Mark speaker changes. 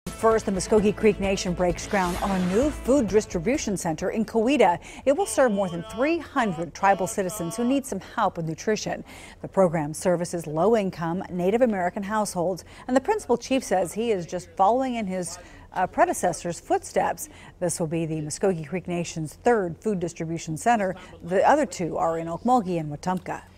Speaker 1: First, the Muskogee Creek Nation breaks ground on a new food distribution center in Coweta. It will serve more than 300 tribal citizens who need some help with nutrition. The program services low-income Native American households, and the principal chief says he is just following in his predecessor's footsteps. This will be the Muskogee Creek Nation's third food distribution center. The other two are in Okmulgee and Wetumpka.